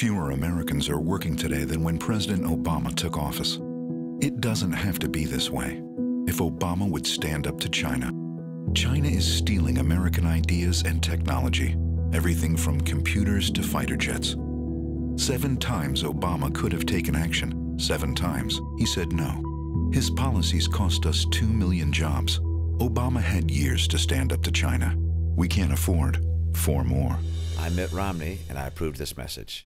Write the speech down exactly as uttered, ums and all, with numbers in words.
Fewer Americans are working today than when President Obama took office. It doesn't have to be this way. If Obama would stand up to China. China is stealing American ideas and technology, everything from computers to fighter jets. Seven times Obama could have taken action. Seven times he said no. His policies cost us two million jobs. Obama had years to stand up to China. We can't afford four more. I'm Mitt Romney, and I approve this message.